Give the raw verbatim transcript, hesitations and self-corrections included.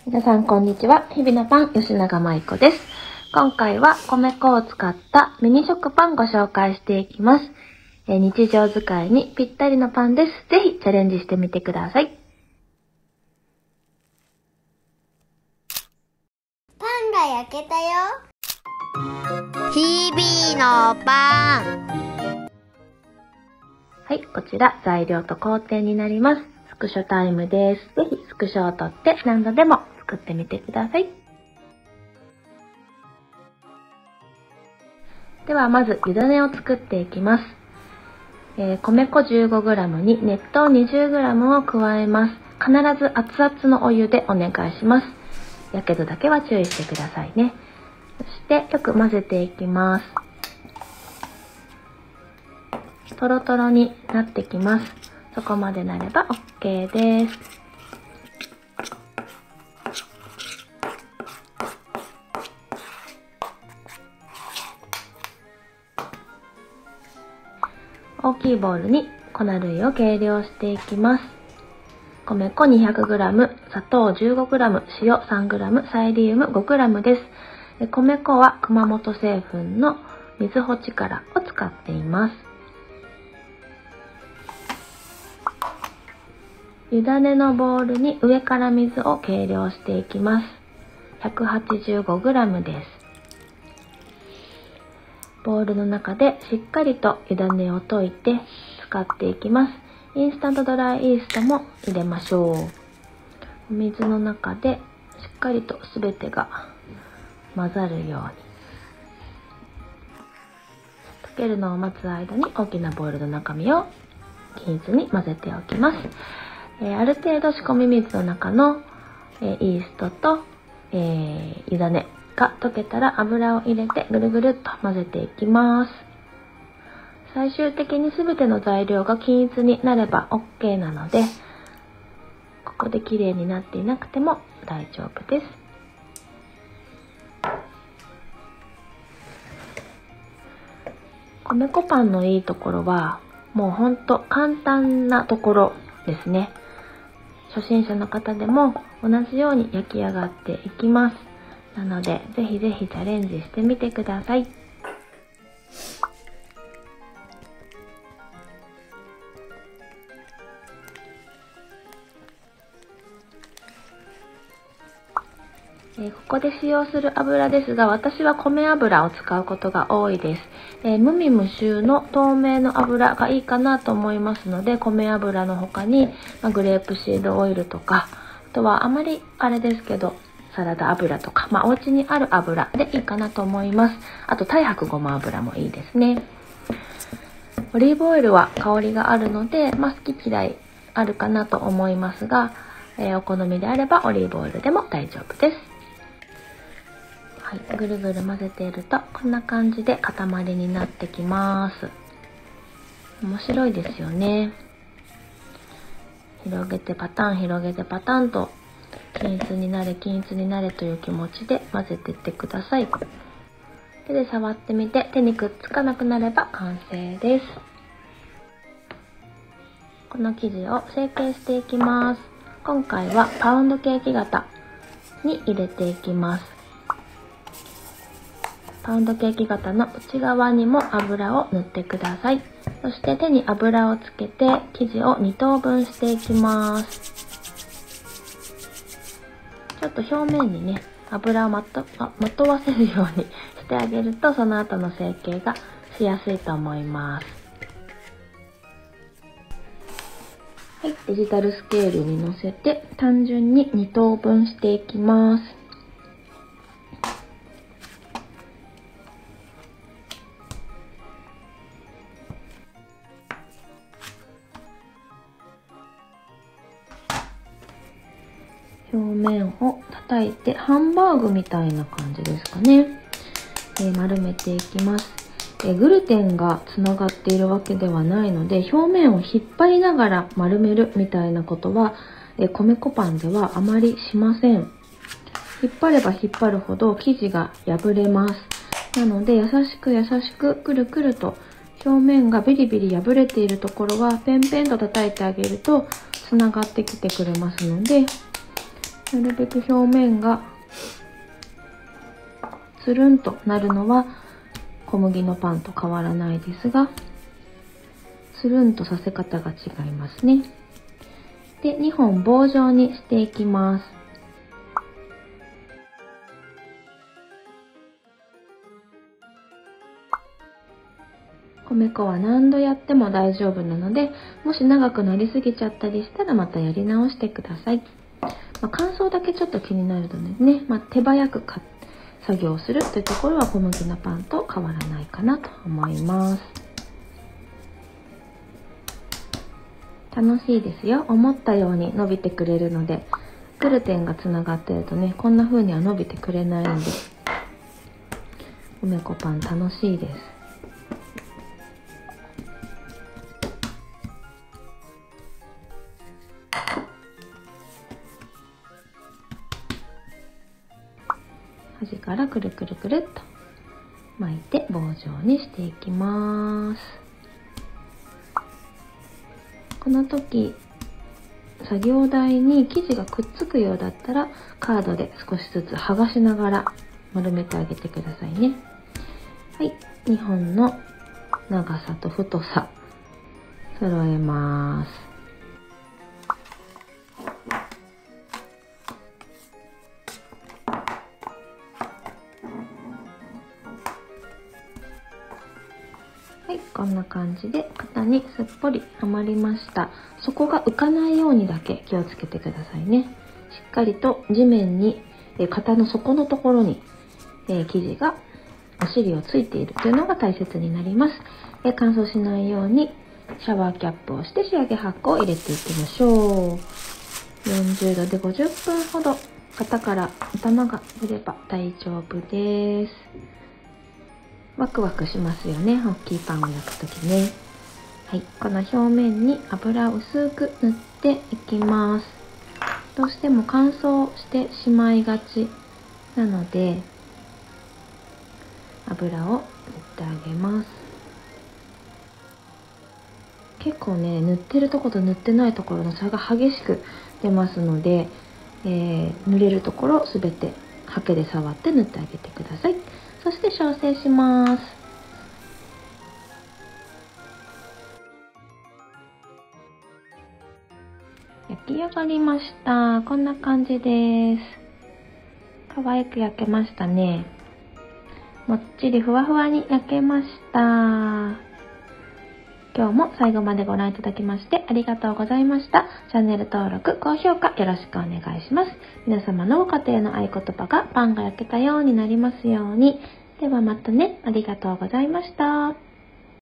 皆さんこんにちは。日々のパン、吉永舞子です。今回は米粉を使ったミニ食パンご紹介していきます。え日常使いにぴったりのパンです。ぜひチャレンジしてみてください。 パンが焼けたよ。 日々のパン。 はい、こちら材料と工程になります。スクショタイムです。ぜひスクショを撮って何度でも作ってみてください。ではまず湯種を作っていきます。えー、米粉 じゅうごグラム に熱湯 にじゅうグラム を加えます。必ず熱々のお湯でお願いします。やけどだけは注意してくださいね。そしてよく混ぜていきます。トロトロになってきます。そこまでなれば OK です。大きいボウルに粉類を計量していきます。米粉 にひゃくグラム、砂糖 じゅうごグラム、塩 さんグラム、サイリウム ごグラム です。米粉は熊本製粉の水穂力を使っています。湯種のボウルに上から水を計量していきます。ひゃくはちじゅうごグラム です。ボウルの中でしっかりと湯種を溶いて使っていきます。インスタントドライイーストも入れましょう。お水の中でしっかりとすべてが混ざるように。溶けるのを待つ間に大きなボウルの中身を均一に混ぜておきます。えー、ある程度仕込み水の中の、えー、イーストと、えー、湯種が溶けたら油を入れてぐるぐるっと混ぜていきます。最終的に全ての材料が均一になれば OK なので、ここで綺麗になっていなくても大丈夫です。米粉パンのいいところはもうほんと簡単なところですね。初心者の方でも同じように焼き上がっていきます。なのでぜひぜひチャレンジしてみてください。えー、ここで使用する油ですが、私は米油を使うことが多いです。えー、無味無臭の透明の油がいいかなと思いますので、米油の他に、まあ、グレープシードオイルとか、あとはあまりあれですけど、サラダ油とか、まあお家にある油でいいかなと思います。あと太白ごま油もいいですね。オリーブオイルは香りがあるので、まあ好き嫌いあるかなと思いますが、えー、お好みであればオリーブオイルでも大丈夫です。はい、ぐるぐる混ぜているとこんな感じで塊になってきます。面白いですよね。広げてパターン、広げてパターンと均一になれ均一になれという気持ちで混ぜていってください。手で触ってみて手にくっつかなくなれば完成です。この生地を成形していきます。今回はパウンドケーキ型に入れていきます。パウンドケーキ型の内側にも油を塗ってください。そして手に油をつけて生地をに等分していきます。ちょっと表面にね、油をまと、あ、まとわせるようにしてあげると、その後の成形がしやすいと思います。はい、デジタルスケールに乗せて単純にに等分していきます。表面を叩いてハンバーグみたいな感じですかね。えー、丸めていきます。えー、グルテンがつながっているわけではないので、表面を引っ張りながら丸めるみたいなことは、えー、米粉パンではあまりしません。引っ張れば引っ張るほど生地が破れます。なので優しく優しくくるくると表面がビリビリ破れているところはペンペンと叩いてあげるとつながってきてくれますので、 なるべく表面がつるんとなるのは小麦のパンと変わらないですが、つるんとさせ方が違いますね。で、にほん棒状にしていきます。米粉は何度やっても大丈夫なので、もし長くなりすぎちゃったりしたらまたやり直してください。まあ、乾燥だけちょっと気になるのでね、まあ、手早くか作業するというところは小麦のパンと変わらないかなと思います。楽しいですよ。思ったように伸びてくれるので、グルテンがつながってるとね、こんな風には伸びてくれないんで、米粉パン楽しいです。端からくるくるくるっと巻いて棒状にしていきます。この時作業台に生地がくっつくようだったらカードで少しずつ剥がしながら丸めてあげてくださいね。はい、にほんの長さと太さ揃えます。はい、こんな感じで型にすっぽりはまりました。底が浮かないようにだけ気をつけてくださいね。しっかりと地面に、え型の底のところに、えー、生地がお尻をついているというのが大切になります。えー、乾燥しないようにシャワーキャップをして仕上げ発酵を入れていきましょう。よんじゅうどでごじゅっぷんほど型から頭が出れば大丈夫です。ワクワクしますよね、大きいパンを焼くときね。はい、この表面に油を薄く塗っていきます。どうしても乾燥してしまいがちなので、油を塗ってあげます。結構ね、塗ってるところと塗ってないところの差が激しく出ますので、えー、塗れるところすべてハケで触って塗ってあげてください。そして調整します。焼き上がりました。こんな感じです。可愛く焼けましたね。もっちりふわふわに焼けました。今日も最後までご覧いただきましてありがとうございました。チャンネル登録、高評価よろしくお願いします。皆様のご家庭の合言葉がパンが焼けたようになりますように。ではまたね。ありがとうございました。